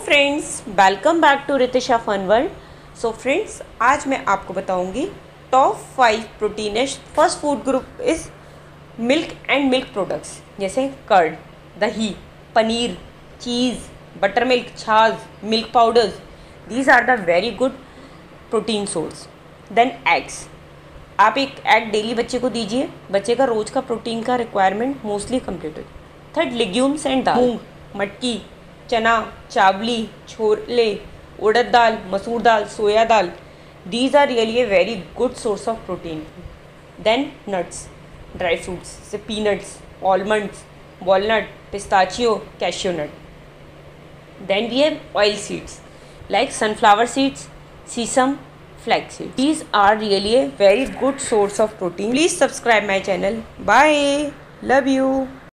Friends, welcome back to Ritisha fun world. So friends, आज मैं आपको बताऊंगी टॉप 5 प्रोटीनिस्ट first food group is milk and milk products, जैसे कर्ड, दही, पनीर, चीज़, बटर मिल्क, छाछ, milk powders. These are the very good protein source. Then eggs, आप एक एग डेली बच्चे को दीजिए, बच्चे का रोज़ का प्रोटीन का रिक्वायरमेंट मोस्टली कंप्लीट हो। Third, legumes and dal, moong, matki, chana, चावली, chole, उड़द दाल, मसूर दाल, सोया दाल। These are really a very good source of protein. Then nuts, dry fruits, say peanuts, almonds, walnut, pistachio, cashew nut. Then we have oil seeds like sunflower seeds, sesame, flax seeds. These are really a very good source of protein. Please subscribe my channel. Bye. Love you.